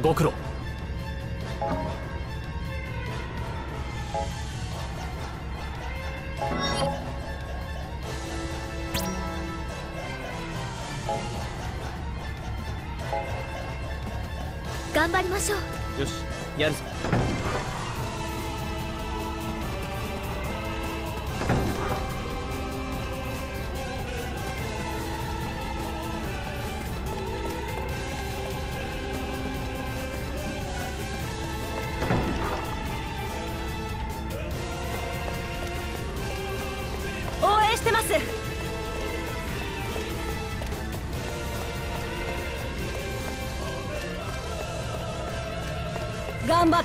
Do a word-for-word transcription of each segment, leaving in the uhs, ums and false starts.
ご苦労。 頑張りましょう。 よし、やるぞ。 応援してます。頑張って。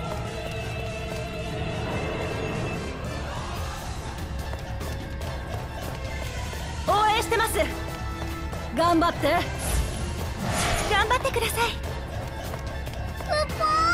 応援してます。頑張って。頑張ってください。うっぽー。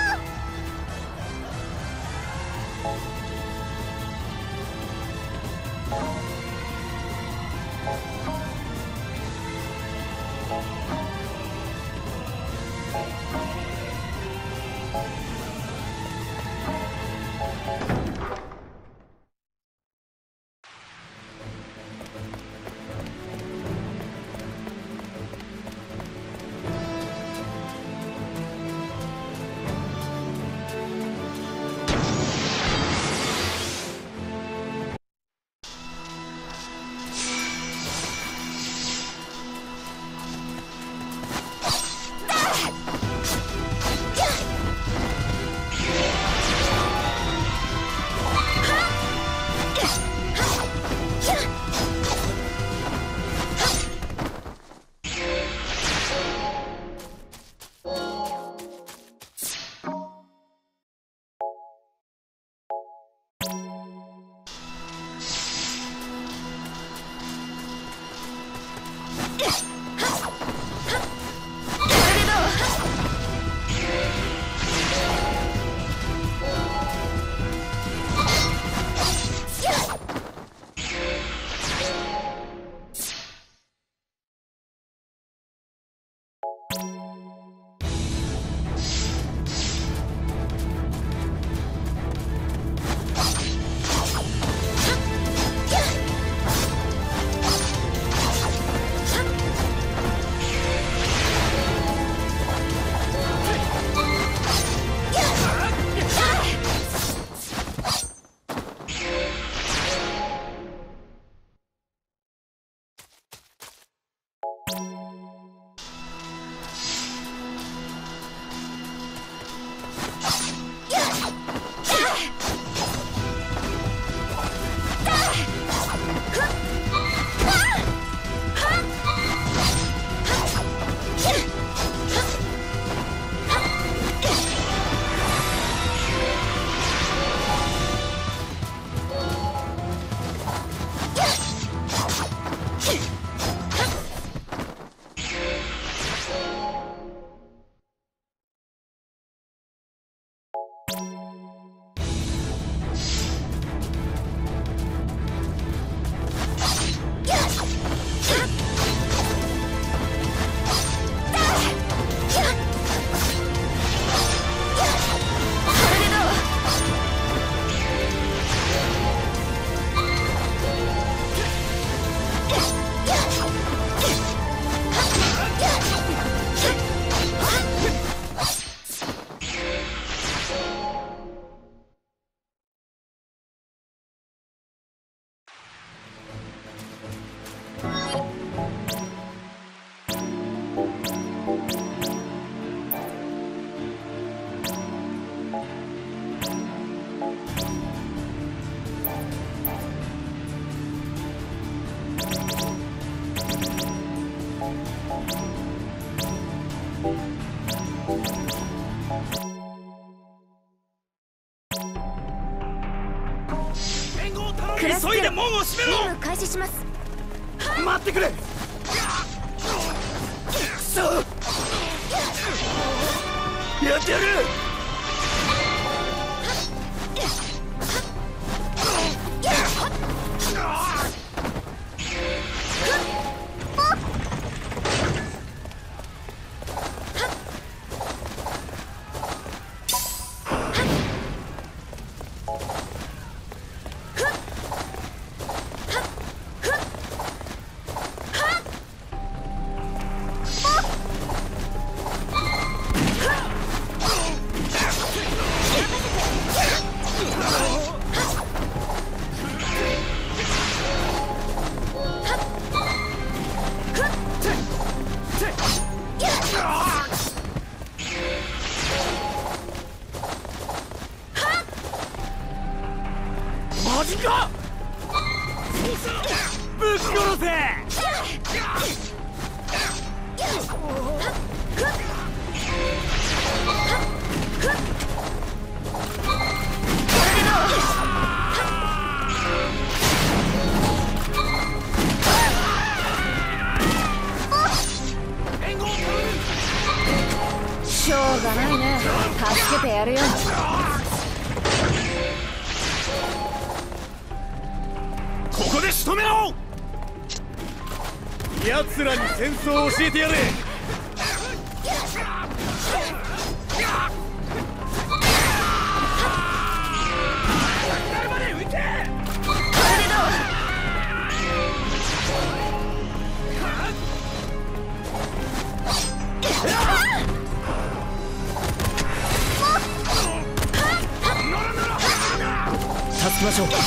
急いで門を閉めろ。 任務開始します。 待ってくれ。くそ、やってやる。 マジか。ぶっ殺せ。 しょうがないね。助けてやるよ。 ここで仕留めろ。奴らに戦争を教えてやれ。助けましょう。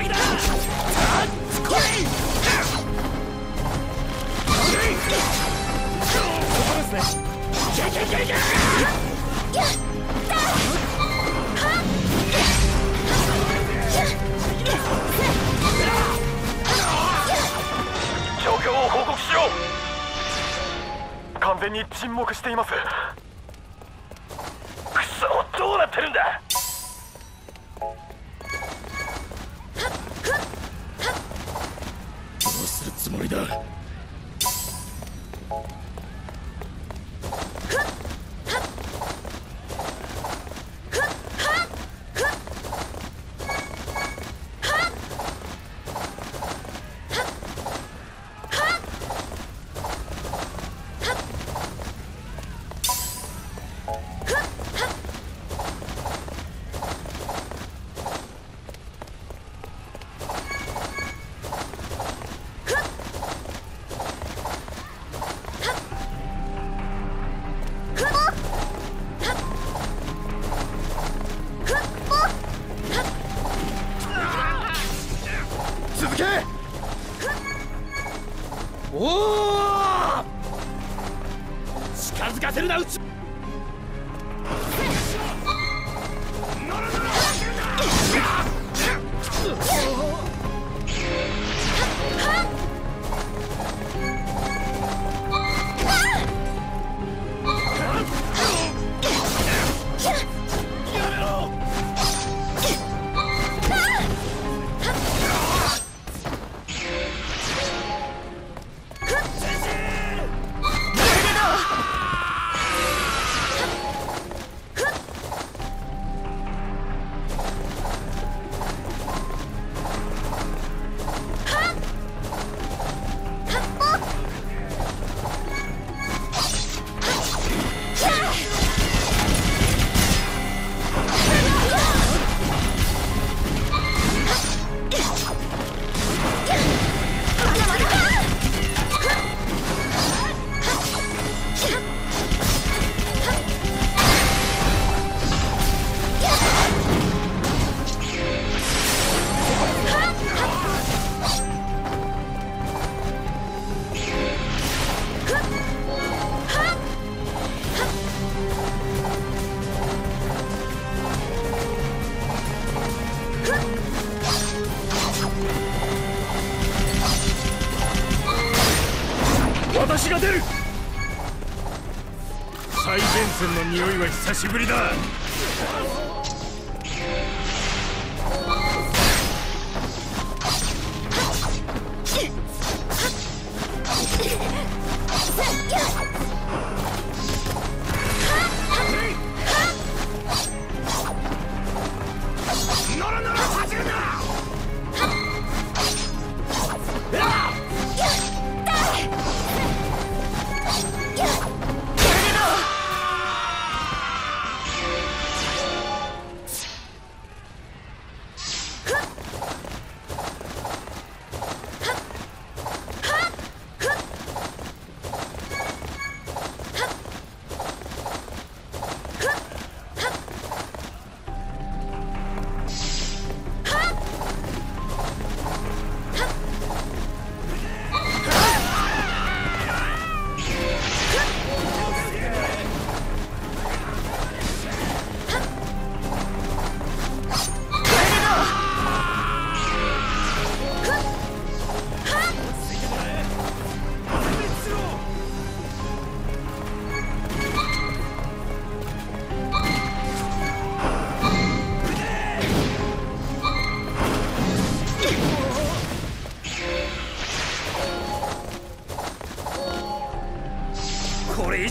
状況を報告しろ。完全に沈黙しています。くそ、どうなってるんだ。 どうするつもりだ。おお、近づかせるな。うち私が出る。最前線の匂いは久しぶりだ。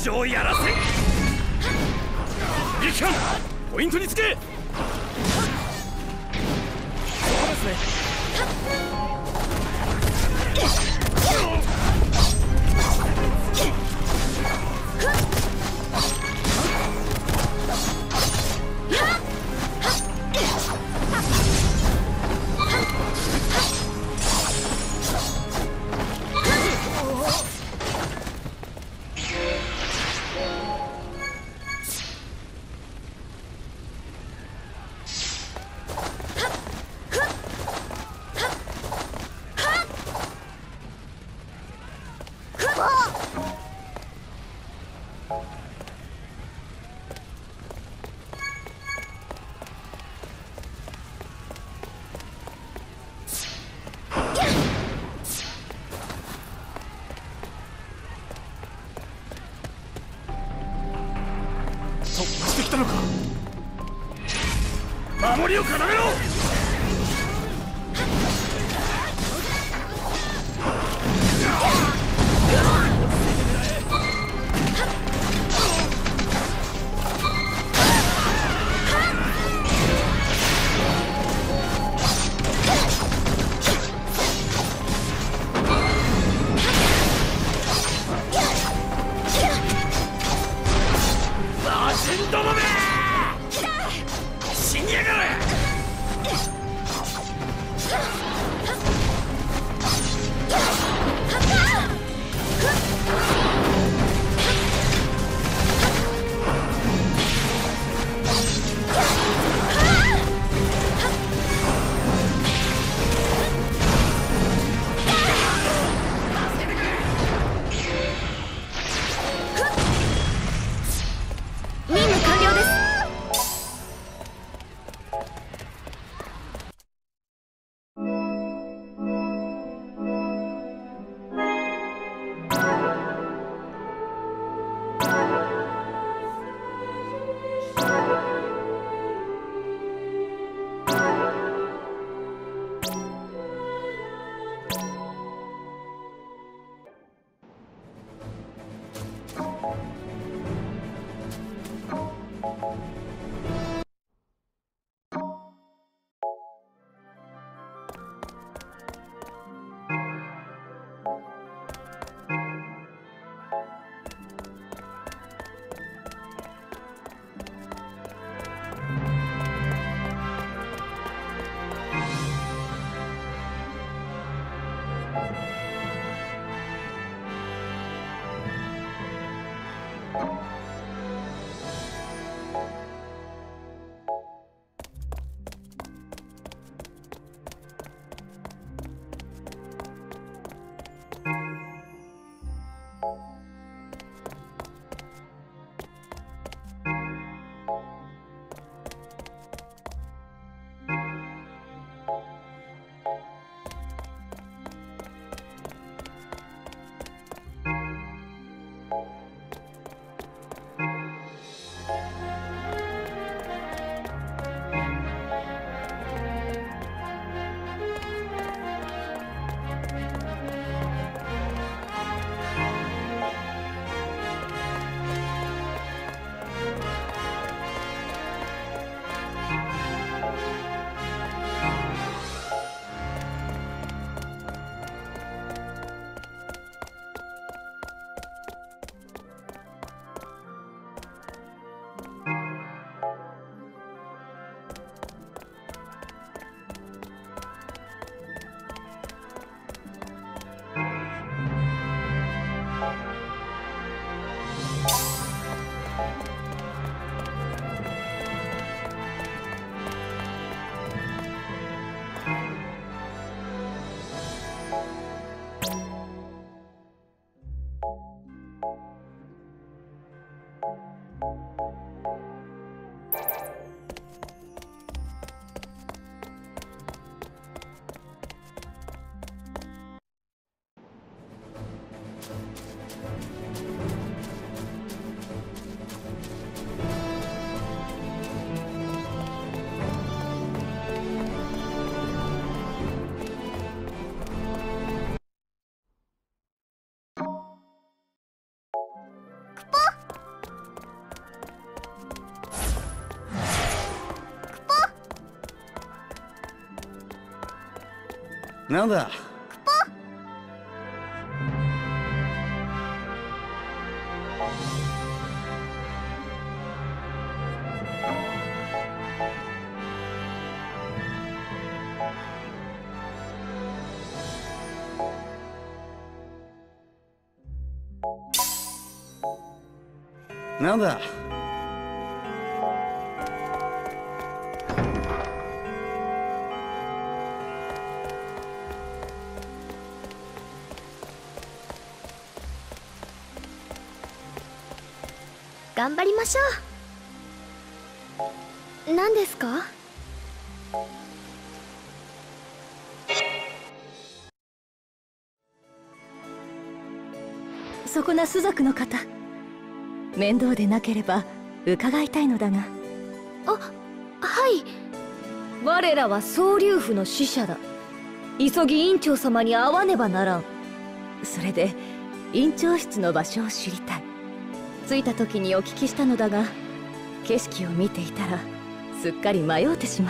上やらせ。撃破ポイントにつけ。そこですね。突破してきたのか。守りを固めろ。魔人どもめ死にやがれ。 なんだ。なんだ。 頑張りましょう。何ですか？ そこな朱雀の方、面倒でなければ伺いたいのだが。 あ、はい。我らは総流府の使者だ。急ぎ院長様に会わねばならん。 それで院長室の場所を知りたい。着いた時にお聞きしたのだが、景色を見ていたらすっかり迷うてしまった。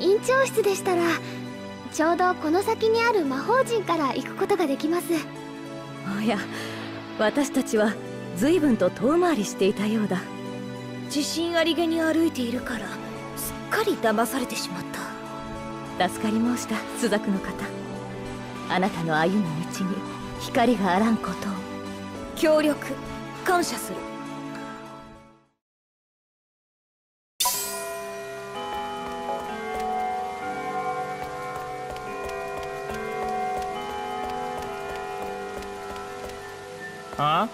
院長室でしたらちょうどこの先にある魔法陣から行くことができます。 おや、私たちは随分と遠回りしていたようだ。 自信ありげに歩いているからすっかり騙されてしまった。 助かり申した、朱雀の方。あなたの歩む道に光があらんことを。 協力感謝する。 あ？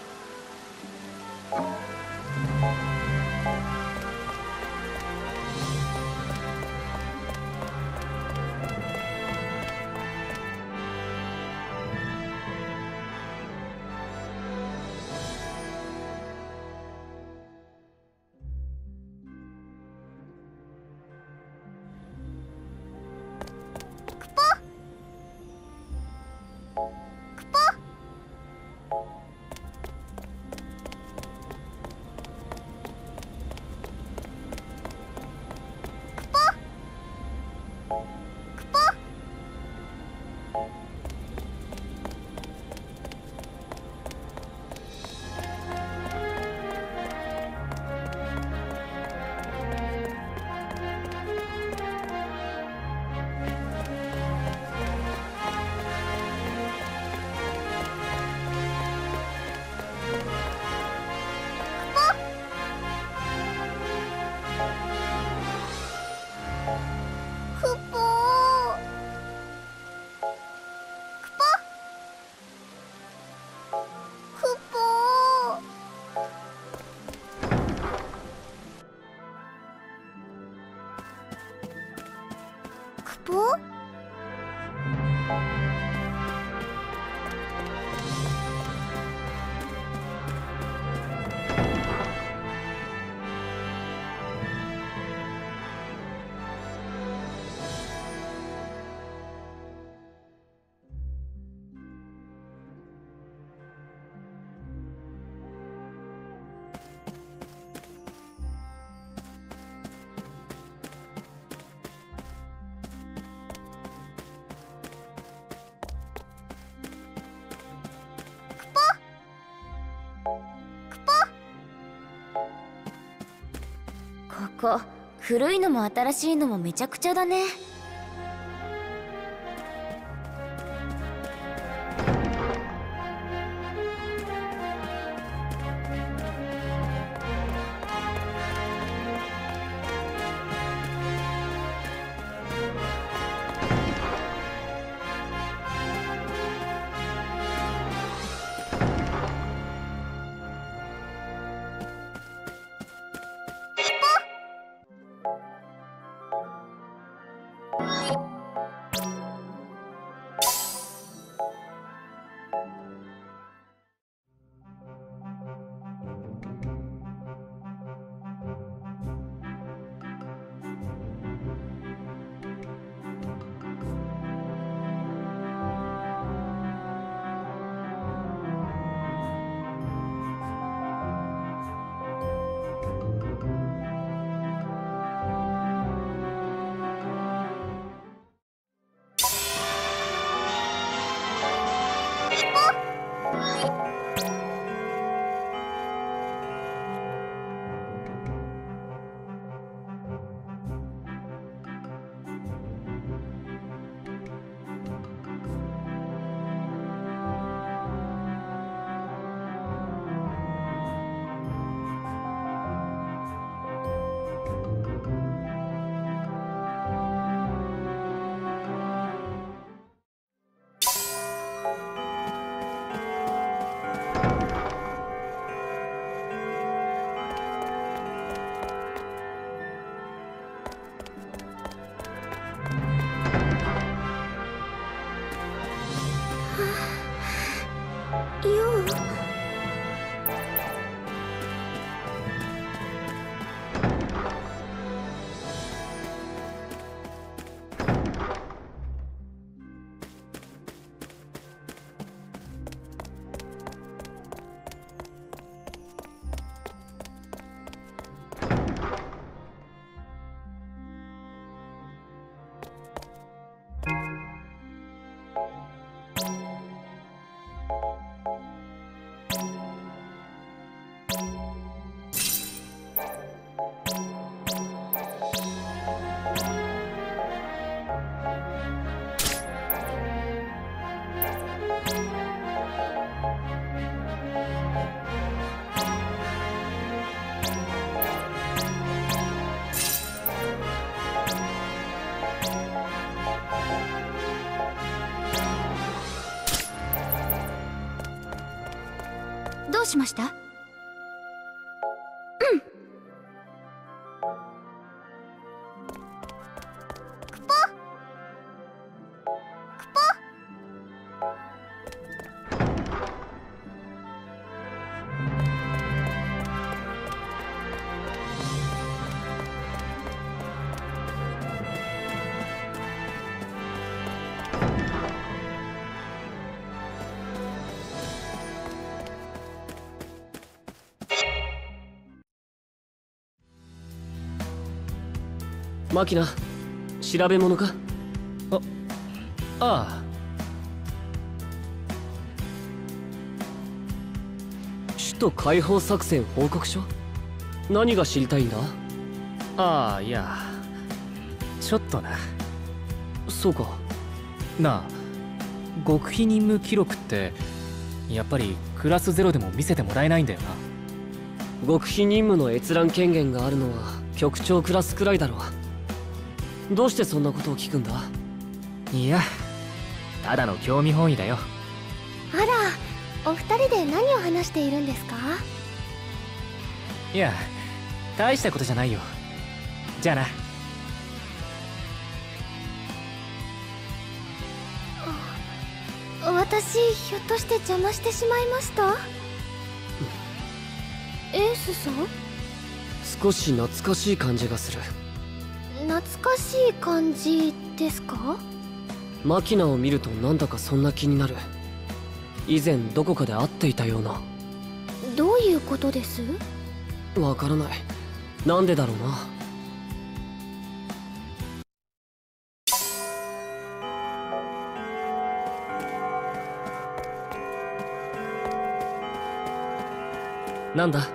ここ古いのも新しいのもめちゃくちゃだね。 うしました？ マキナ、調べ物か？あ、ああ。首都解放作戦報告書？何が知りたいんだ？ ああ、いや、ちょっとな。 そうか。 なあ、極秘任務記録ってやっぱりクラスゼロでも見せてもらえないんだよな。 極秘任務の閲覧権限があるのは局長クラスくらいだろう。どうしてそんなことを聞くんだ？ いや、ただの興味本位だよ。 あら、お二人で何を話しているんですか？ いや、大したことじゃないよ。じゃあな。 私、ひょっとして邪魔してしまいました？エースさん？ 少し懐かしい感じがする。 懐かしい感じですか？ マキナを見るとなんだかそんな気になる。以前どこかで会っていたような。 どういうことです？ わからない。なんでだろうな。なんだ？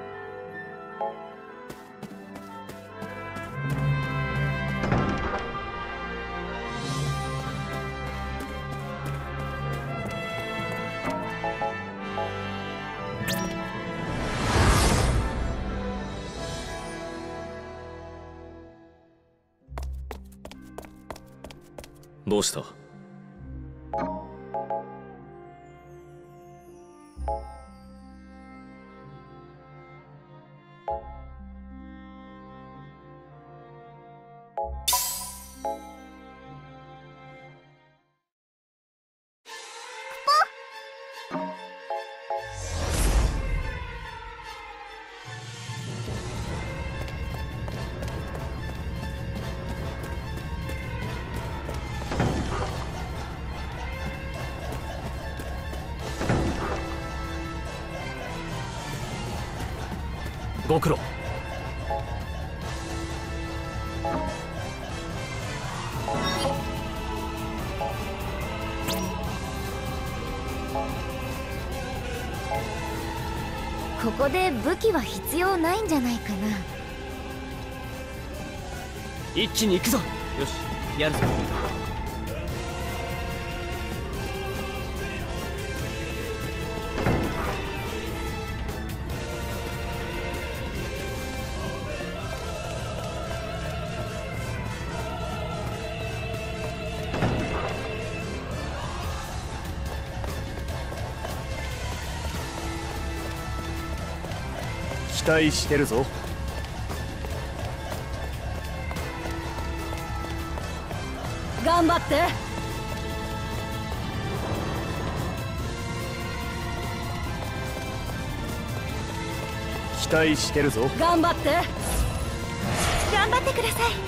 どうした？ご苦労。 ここで武器は必要ないんじゃないかな。 一気に行くぞ。 よし、やるぞ。 期待してるぞ。 頑張って。 期待してるぞ。 頑張って。頑張ってください。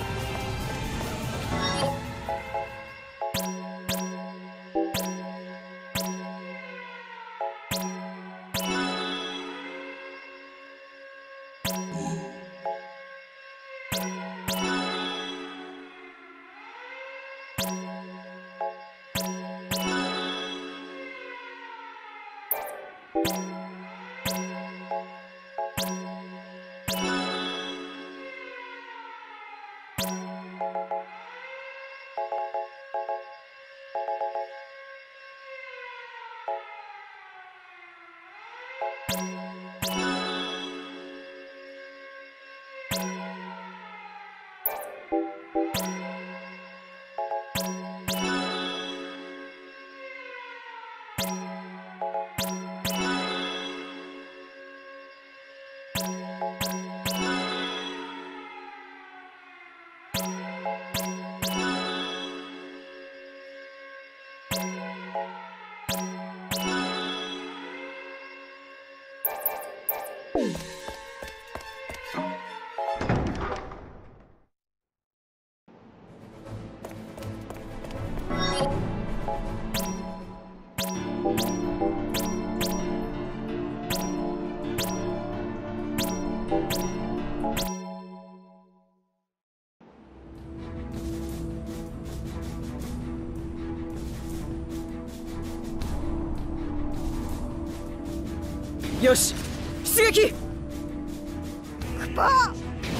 よし出撃。 クポー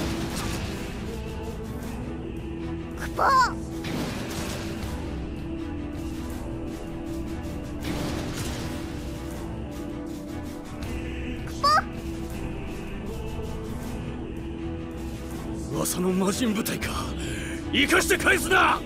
クポー噂の魔人部隊か。生かして返すな。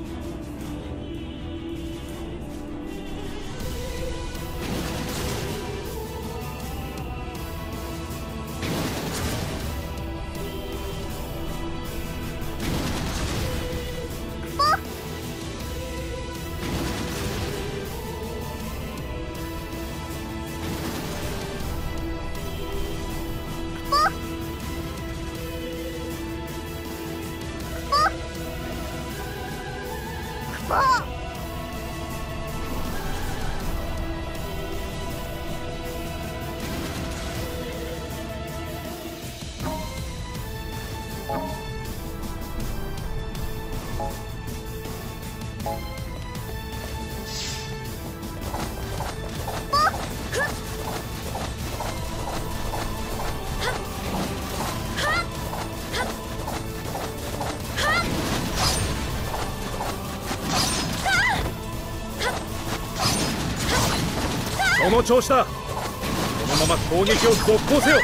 その調子だ。このまま攻撃を続行せよ。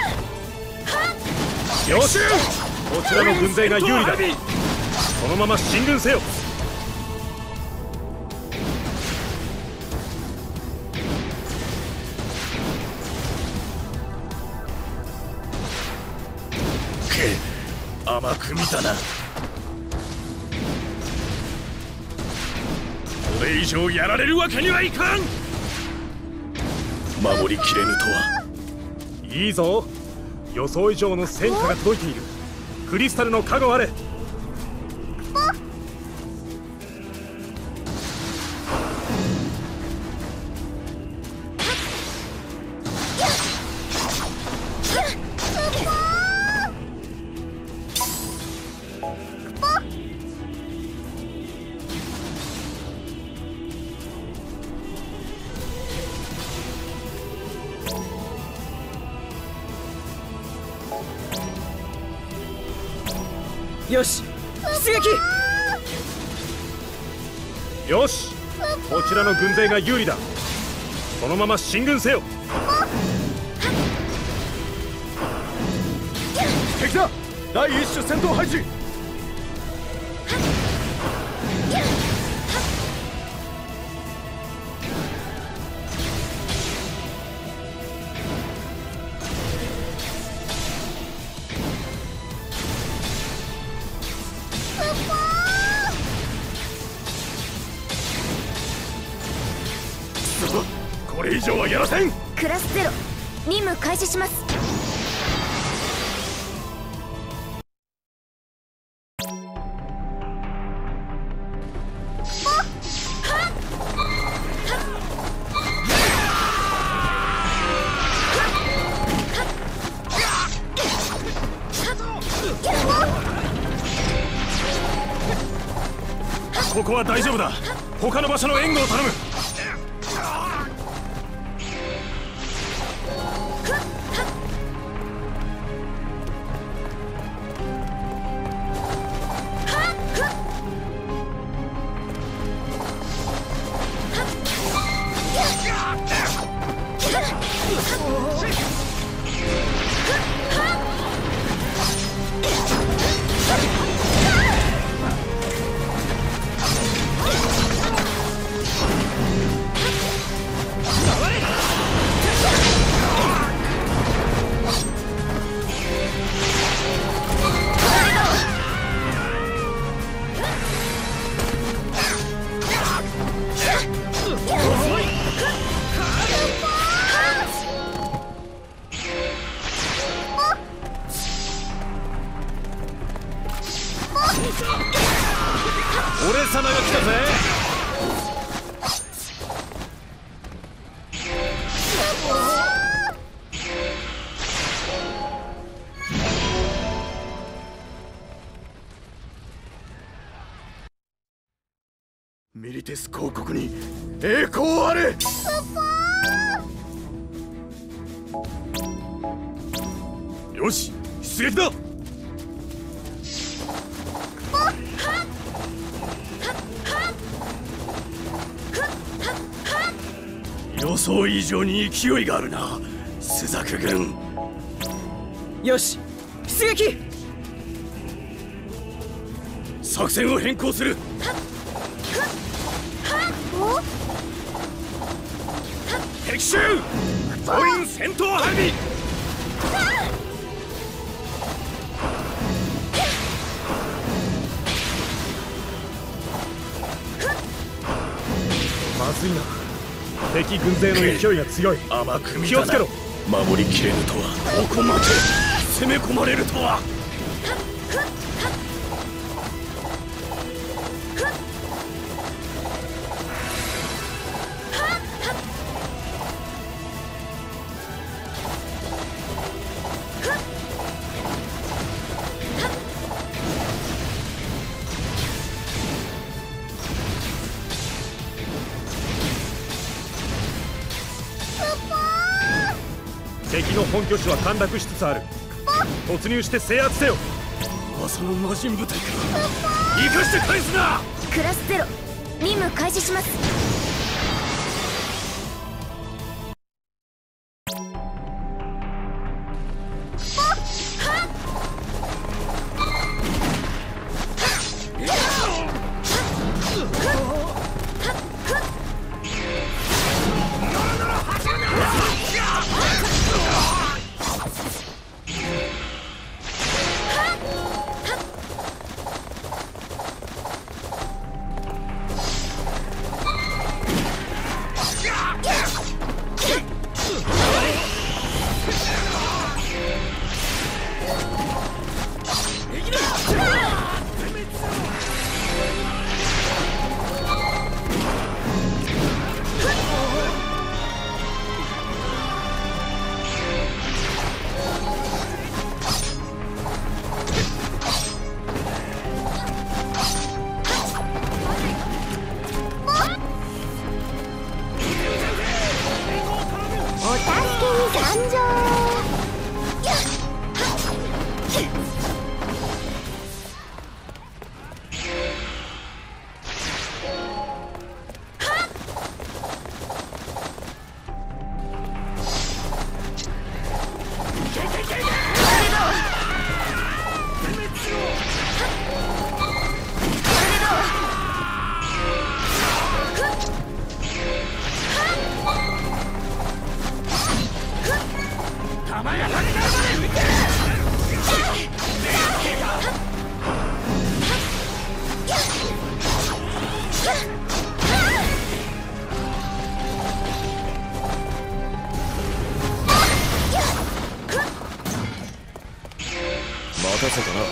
よし、こちらの軍勢が有利だ。そのまま進軍せよ。け、甘く見たな。これ以上やられるわけにはいかん。守りきれぬとは。いいぞ、予想以上の戦果が届いている。クリスタルの加護あれ。 よし出撃。 よし、こちらの軍勢が有利だ。そのまま進軍せよ。敵だ、第一種戦闘配置。これ以上はやらせん。 クラスゼロ任務開始します。 ここは大丈夫だ。他の場所の援護を頼む。俺様が来たぜ。ミリテス公国に栄光あれ。 よし、出撃だ。 予想以上に勢いがあるな、朱雀軍。 よし、出撃。 作戦を変更する。敵襲総員戦闘配備。 まずいな、敵軍勢の勢いが強い。 甘く見気をつけろ。 守りきれぬとは、ここまで攻め込まれるとは。 敵の本拠地は陥落しつつある。突入して制圧せよ。 噂の魔人部隊か。生かして返すな。 クラスゼロ任務開始します。 任せたな。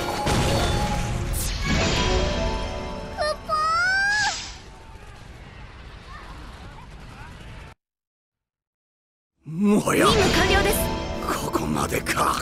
もはや任務完了です。 ここまでか。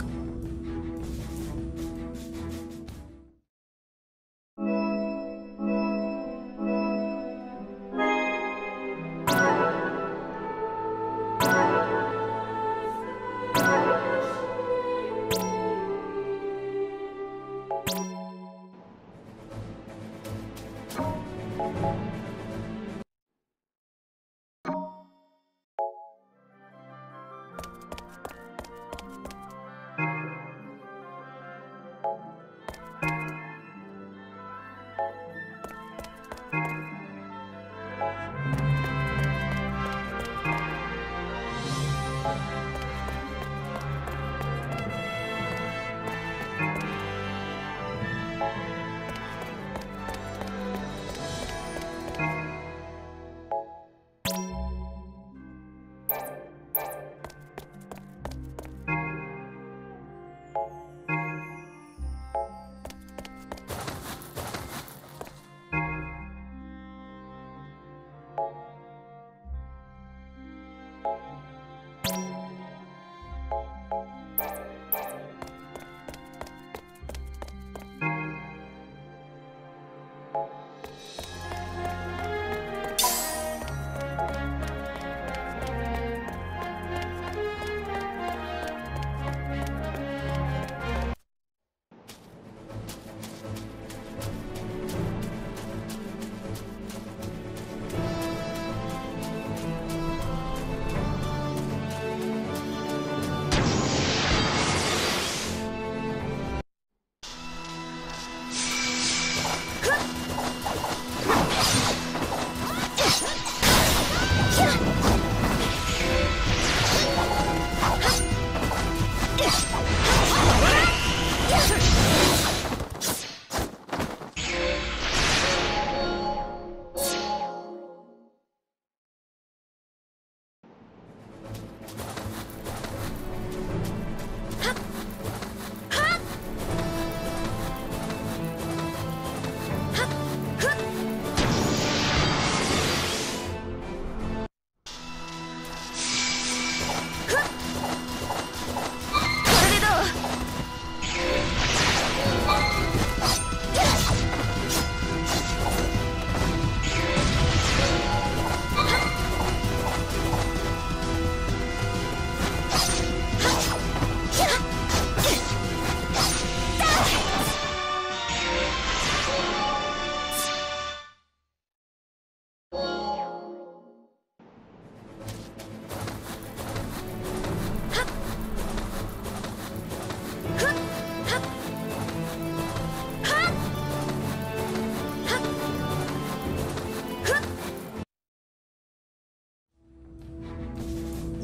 you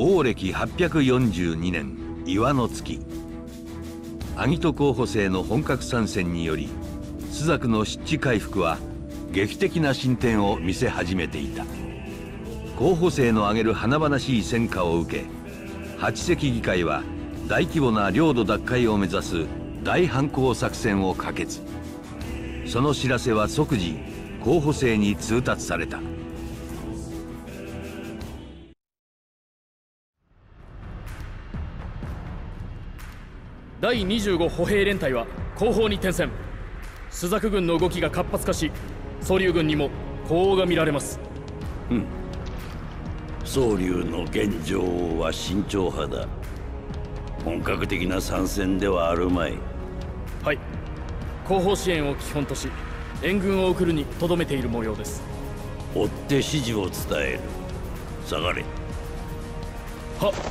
王暦はっぴゃくよんじゅうにねん岩の月、アギト候補生の本格参戦により朱雀の失地回復は劇的な進展を見せ始めていた。候補生の挙げる華々しい戦果を受け、八隻議会は大規模な領土奪回を目指す大反攻作戦を可決。その知らせは即時候補生に通達された。 だいにじゅうご歩兵連隊は後方に転戦。朱雀軍の動きが活発化し、蒼龍軍にも呼応が見られます。 うん。蒼龍の現状は慎重派だ。本格的な参戦ではあるまい。 はい。後方支援を基本とし、援軍を送るにとどめている模様です。 追って指示を伝える。下がれ。 はっ。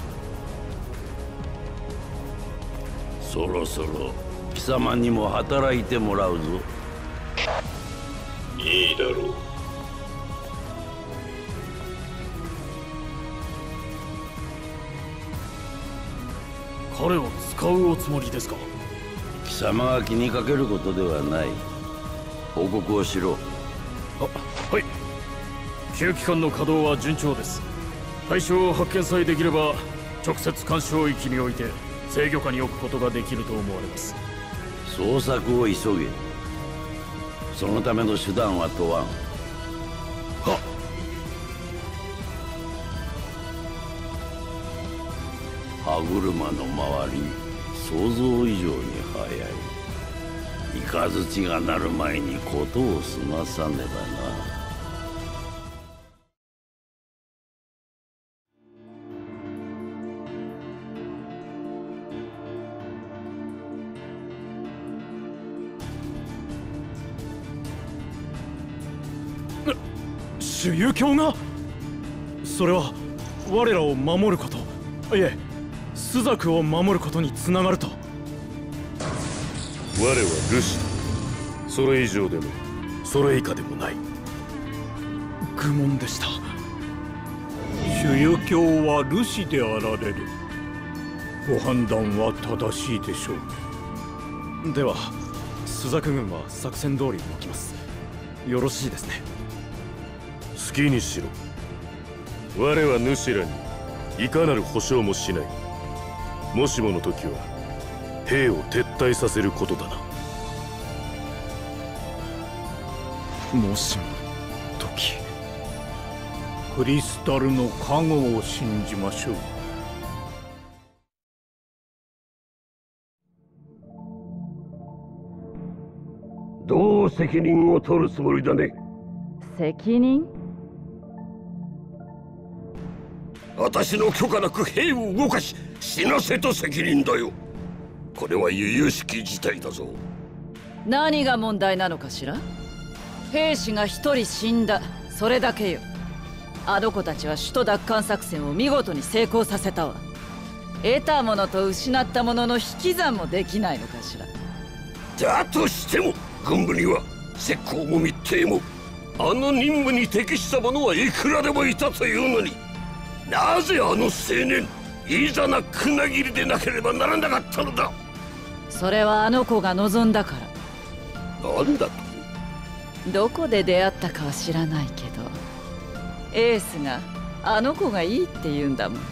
そろそろ貴様にも働いてもらうぞ。いいだろう。 彼を使うおつもりですか？ 貴様が気にかけることではない。報告をしろ。 あ、はい。旧機関の稼働は順調です。対象を発見さえできれば直接干渉域において制御下に置くことができると思われます。 捜索を急げ。そのための手段は問わん。 はっ。 歯車の周り、想像以上に早い。雷が鳴る前に事を済まさねばな。 主遊卿が？それは我らを守ること、いえ朱雀を守ることにつながると。 我はルシだ。それ以上でもそれ以下でもない。 愚問でした。 主遊卿はルシであられる。ご判断は正しいでしょう。では朱雀軍は作戦通り動きます。よろしいですね。 好きにしろ。我は主らにいかなる保証もしない。もしもの時は兵を撤退させることだな。 もしも時、 クリスタルの加護を信じましょう。 どう責任を取るつもりだね。 責任？ 私の許可なく兵を動かし死なせた責任だよ。これは由々しき事態だぞ。 何が問題なのかしら。兵士が一人死んだ、それだけよ。あの子たちは首都奪還作戦を見事に成功させたわ。得たものと失ったものの引き算もできないのかしら。 だとしても軍部には石膏も密偵もあの任務に適した者はいくらでもいたというのに、なぜあの青年いざな船切りでなければならなかったのだ。 それはあの子が望んだから。 なんだと？ どこで出会ったかは知らないけど、エースがあの子がいいって言うんだもん。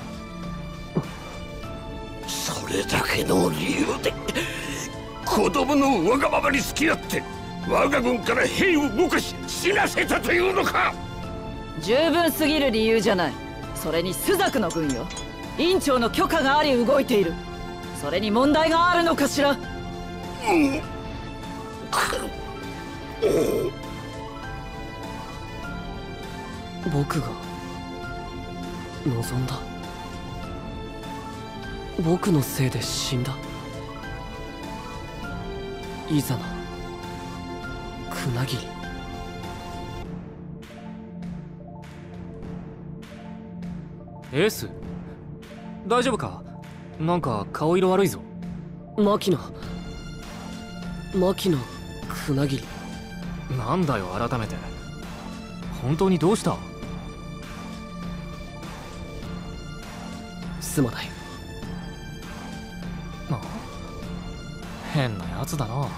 それだけの理由で子供のわがままに付き合って我が軍から兵を動かし死なせたというのか。 十分すぎる理由じゃない。それに朱雀の軍よ。院長の許可があり動いている。それに問題があるのかしら。うん、 僕が望んだ。僕のせいで死んだ。いざな船切り。 エース、大丈夫か？なんか顔色悪いぞ。 牧野牧野船切り。 なんだよ改めて。本当にどうした？ すまない。 あ、変なやつだな。